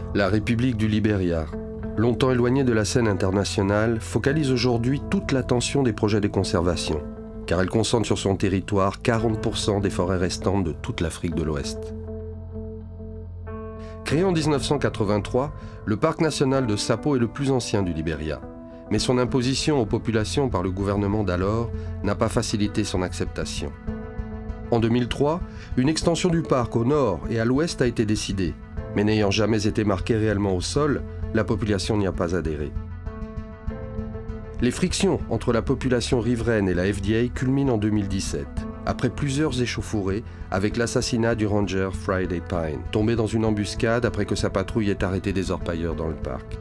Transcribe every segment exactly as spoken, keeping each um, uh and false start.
La République du Libéria, longtemps éloignée de la scène internationale, focalise aujourd'hui toute l'attention des projets de conservation, car elle concentre sur son territoire quarante pour cent des forêts restantes de toute l'Afrique de l'Ouest. Créé en mille neuf cent quatre-vingt-trois, le parc national de Tsavo est le plus ancien du Libéria, mais son imposition aux populations par le gouvernement d'alors n'a pas facilité son acceptation. En deux mille trois, une extension du parc au nord et à l'ouest a été décidée, mais n'ayant jamais été marquée réellement au sol, la population n'y a pas adhéré. Les frictions entre la population riveraine et la F D A culminent en deux mille dix-sept, après plusieurs échauffourées avec l'assassinat du ranger Friday Pine, tombé dans une embuscade après que sa patrouille ait arrêté des orpailleurs dans le parc.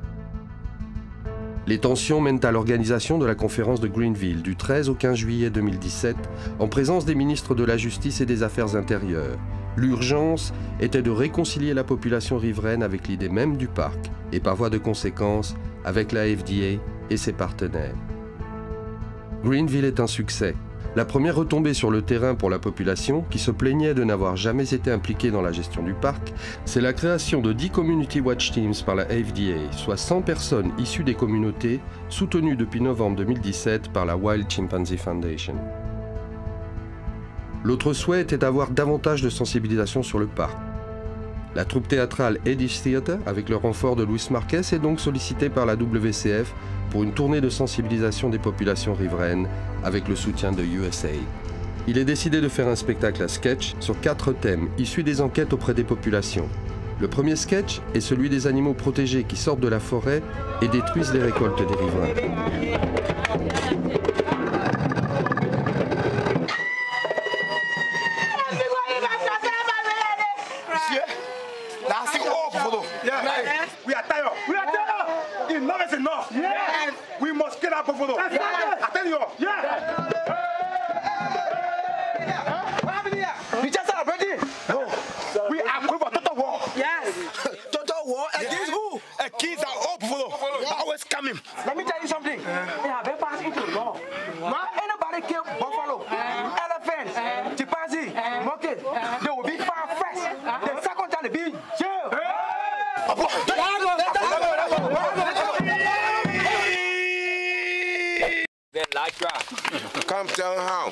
Les tensions mènent à l'organisation de la conférence de Greenville du treize au quinze juillet deux mille dix-sept, en présence des ministres de la Justice et des Affaires intérieures. L'urgence était de réconcilier la population riveraine avec l'idée même du parc, et par voie de conséquence, avec la F D A et ses partenaires. Greenville est un succès. La première retombée sur le terrain pour la population, qui se plaignait de n'avoir jamais été impliquée dans la gestion du parc, c'est la création de dix Community Watch Teams par la F D A, soit cent personnes issues des communautés, soutenues depuis novembre deux mille dix-sept par la Wild Chimpanzee Foundation. L'autre souhait était d'avoir davantage de sensibilisation sur le parc. La troupe théâtrale Eddie's Theatre, avec le renfort de Luis Marquez, est donc sollicitée par la W C F pour une tournée de sensibilisation des populations riveraines avec le soutien de U S A. Il est décidé de faire un spectacle à sketch sur quatre thèmes issus des enquêtes auprès des populations. Le premier sketch est celui des animaux protégés qui sortent de la forêt et détruisent les récoltes des riverains. Let me tell you something. They have been passed into law. Now anybody kill buffalo, elephant, chimpanzee, monkey, they will be found first. The second time they be in jail. Come tell how.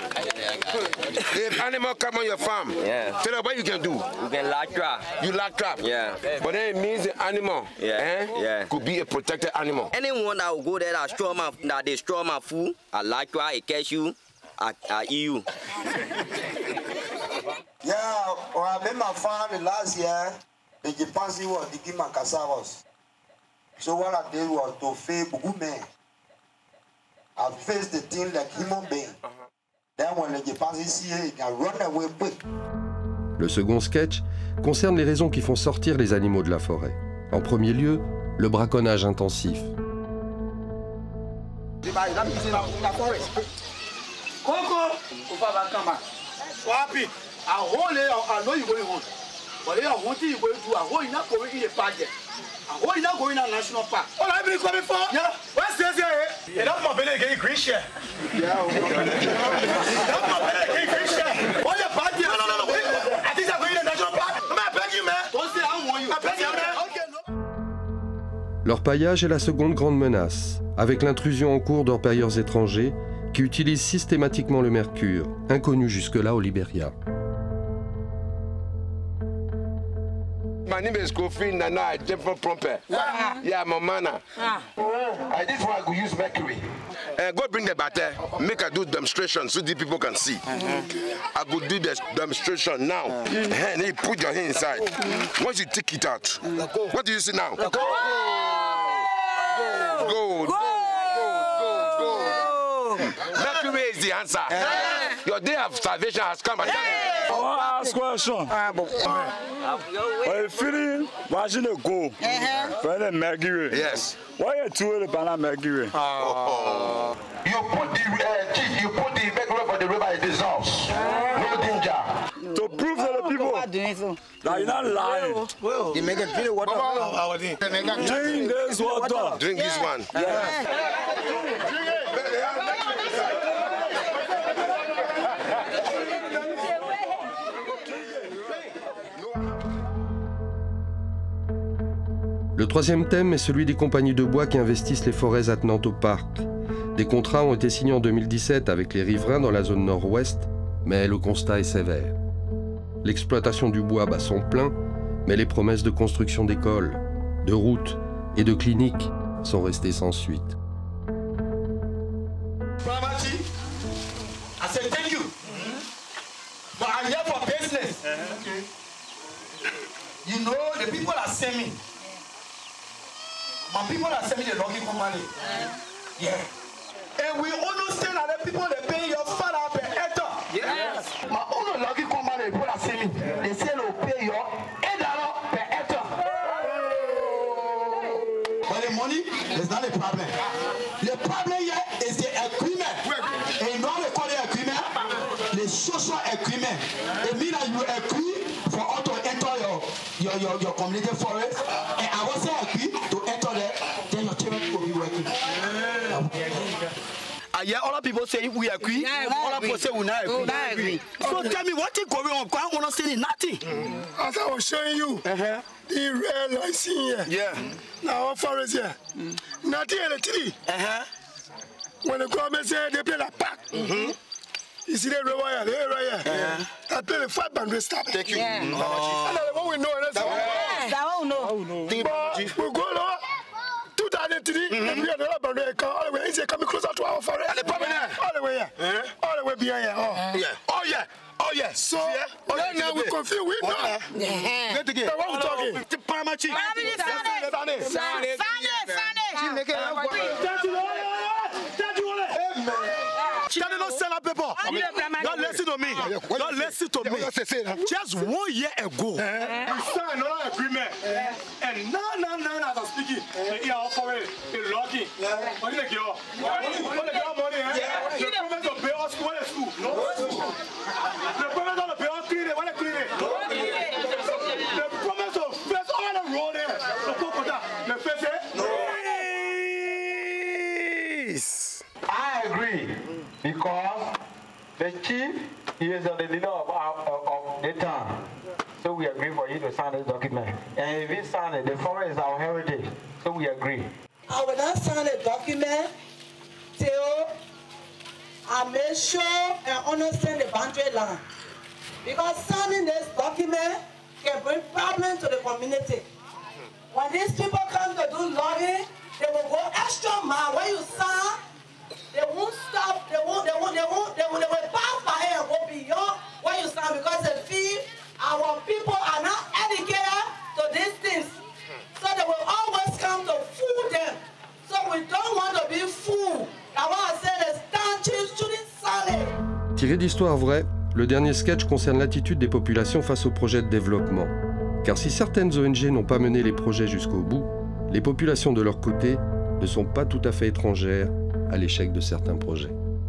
If animal come on your farm, yeah. Tell them what you can do. You can lock trap. You lock trap. Yeah. But then it means the animal yeah. Eh, yeah. could be a protected animal. Anyone that will go there that destroy my that destroy my food, I lock trap, I catch you, I, I eat you. Yeah, when I made my farm last year, the chimpanzee was digging my cassavas. So what I did was to feed Bugu men. I face the thing like human being. Then when the chimpanzee see it, it can run away quick. Le second sketch concerne les raisons qui font sortir les animaux de la forêt. En premier lieu, le braconnage intensif. What are you going on national park? What have you been coming for? Yeah. What's this here? Yeah, that's my belly getting green share. Yeah. That's my belly getting green share. What's your party? No, no, no, no. I think I'm going to national park. I'm not begging you, man. Don't say I don't want you. I'm begging you, man. Okay, no. L'orpaillage est la seconde grande menace, avec l'intrusion en cours d'orpailleurs étrangers qui utilisent systématiquement le mercure, inconnu jusque-là au Libéria. My name is Kofi Nana, I came from Prompe. Yeah, yeah, Momana. Ah. I this one I could use mercury. Uh, go bring the batter, make her do demonstration so the people can see. Mm-hmm. I could do the demonstration now. Mm-hmm. And you put your hand inside. Mm-hmm. Once you take it out, mm-hmm. What do you see now? Gold. Gold. Gold. Gold. Gold. Gold. Mercury is the answer. Yeah. Your day of salvation has come. Yeah. I want to ask a question. When you feeling watching the gold, when the mercury, yes. Why you two the banana mercury? Uh, you put the uh, chief, you put the mercury for the river, it dissolves. No danger. To prove to the people that you're not lying. You make it drink water. Drink this water. Drink this one. Yes. Le troisième thème est celui des compagnies de bois qui investissent les forêts attenantes au parc. Des contrats ont été signés en deux mille dix-sept avec les riverains dans la zone nord-ouest, mais le constat est sévère. L'exploitation du bois bat son plein, mais les promesses de construction d'écoles, de routes et de cliniques sont restées sans suite. Pramati, I said thank you. But I'm here for business. Okay. You know, the people that send me. My people that send me the logging company. Yeah. And we understand that the people that pay your father per hectare. Yes. My own logging company, people that send me, they say they'll pay your eight dollars per hectare. But the money is not a problem. The problem here is the agreement. And you know what we call the agreement? The social agreement. It means that you agree for us to enter your, your, your, your community forest. And I was agree to enter there, then your children will be working. I hear other people say we agree, yeah, other people say we not agree. Not agree. So okay. Tell me what is going on? I want to say nothing. Mm. As I was showing you, uh-huh. The real license here. Yeah. Now our forest here. Mm. Nothing in the tree. Uh-huh. When the government say they play that park. Mm-hmm. You see the river here, the area here. Uh-huh. I play the five band stop. Thank you. Yeah. Mm-hmm. Oh. And that's what we know. That's what we know. That's what we know. But we go lower. two thousand three, mm-hmm. And we are the boundary all the way. Is it coming closer to our forest? And the problem all the way here. Uh-huh. All the way behind here. Oh, uh-huh. Yeah. Oh, yeah. Oh, yeah. So, yeah. Oh, yeah. Now we confuse. We know. Yeah. Get again. What we talking? The Paramachi. Sane. Sane. Sane. Sane. Don't sell out paper. Don't listen to me. Don't listen to me. Just one year ago, we signed another agreement. And now, now, now, as I'm speaking, they are offering a locking. What do they get? What do they get money? The promise of pay us school. The promise of pay us clean it. What they clean it? The promise of face all the road there. The coconut. The face it. I agree because the chief is the leader of, our, of the town. So we agree for you to sign this document. And if you sign it, the forest is our heritage. So we agree. I will not sign a document till I make sure and understand the boundary line. Because signing this document can bring problems to the community. When these people come to do logging, they will go extra mile. When you sign, they won't stop, they won't, they won't, they won't, they will, they will pass by and go beyond what you sign because they feel our people are not educated to these things. So they will always come to fool them. So we don't want to be fooled. I want to say the stand chief shouldn't sign it. Tiré d'histoires vraies, le dernier sketch concerne l'attitude des populations face aux projets de développement. Car si certaines O N G n'ont pas mené les projets jusqu'au bout, les populations de leur côté ne sont pas tout à fait étrangères à l'échec de certains projets.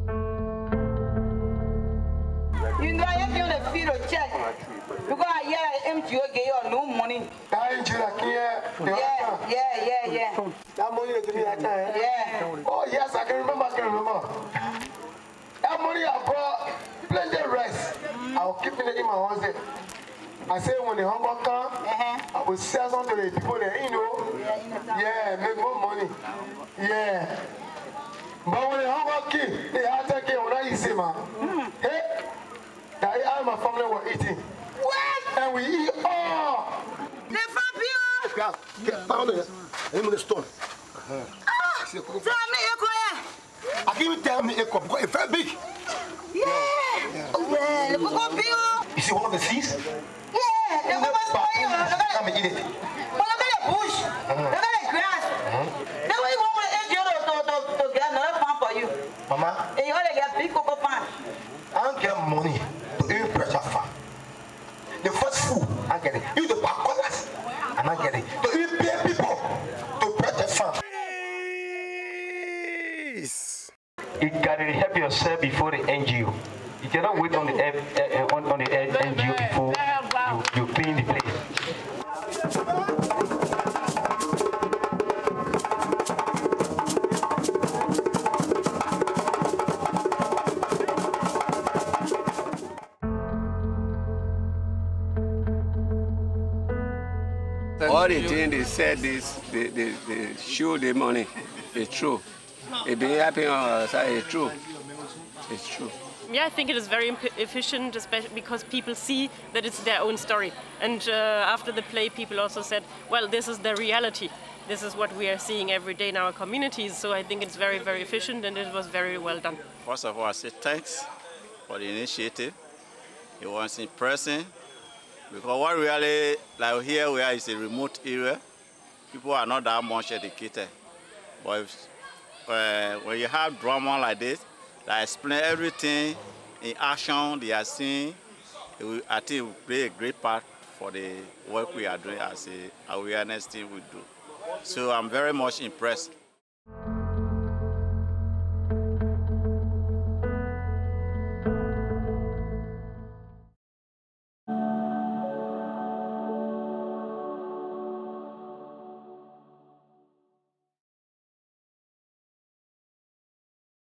You know, if you want to feed a check, because I hear M G O gave you no money. Yeah, yeah, yeah, yeah. That money they give me that time. Yeah. Oh yes, I can remember. I can remember. That money I brought plenty rest. I will keep it in my house. I say when the hunger come, uh-huh. I will sell some to the people there, you know. Yeah, yeah, make more money. Yeah. But when the hunger came, they had to get what I say, man. Mm. Hey, that I and my family were eating. What? And we eat all. The Fabio. Yeah, get down there. I'm in the stone. Ah, tell me, Echo. I can't even tell me Echo because it's very big. Yeah. Yeah. Well, the Fabio. You see one of the seeds? Yeah, the Fabio. Come and eat it. But look at the bush. Look at the grass. That's why you want to eat your to, to get another farm for you. Mama? And you want to get big cocoa farm. I don't get money to even pressure farm. The first food, I get it. You the back corners, and I get it. To even pay people to pressure farm. You gotta help yourself before the N G O. You cannot wait on the uh, on, on the N G O before you, you clean the place. All the things thing they said, this, they, they, they show the money. It's true. It be happening on our side. It's true. It's true. Yeah, I think it is very efficient, especially because people see that it's their own story. And uh, after the play, people also said, well, this is the reality. This is what we are seeing every day in our communities. So I think it's very, very efficient, and it was very well done. First of all, I say thanks for the initiative. It was impressive. Because what really, like here we are, is a remote area. People are not that much educated. But if, uh, when you have drama like this, that explain everything in action they are seeing, it will, I think it will play a great part for the work we are doing as a awareness thing we do. So I'm very much impressed.